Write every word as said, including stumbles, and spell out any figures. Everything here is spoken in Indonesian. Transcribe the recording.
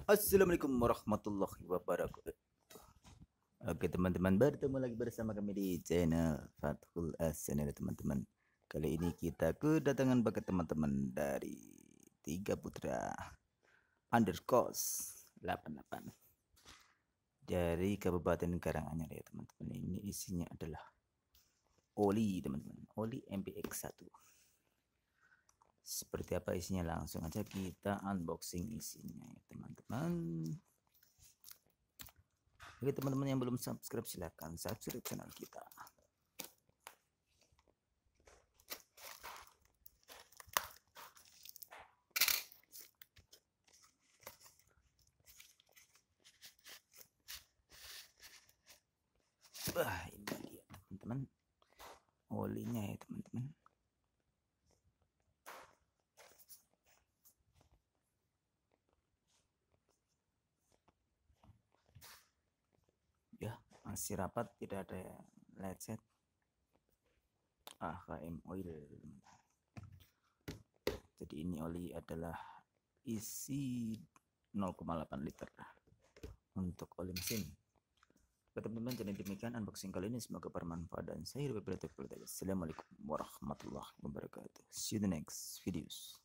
Assalamualaikum warahmatullahi wabarakatuh. Oke teman-teman, bertemu lagi bersama kami di channel Fathul Hasan ya teman-teman. Kali ini kita kedatangan bakat teman-teman dari Tiga Putra underscore delapan puluh delapan dari Kabupaten Karanganyar ya teman-teman. Ini isinya adalah oli teman-teman, oli M P X satu. Seperti apa isinya, langsung aja kita unboxing isinya ya teman-teman. Bagi teman-teman yang belum subscribe, silahkan subscribe channel kita. Wah, ini dia teman-teman, olinya ya teman-teman. Ya, masih rapat, tidak ada lecet. A K M oil. Jadi ini oli adalah isi nol koma delapan liter untuk oli mesin. Teman-teman, jadi demikian unboxing kali ini, semoga bermanfaat dan saya Assalamualaikum warahmatullahi wabarakatuh. See you the next videos.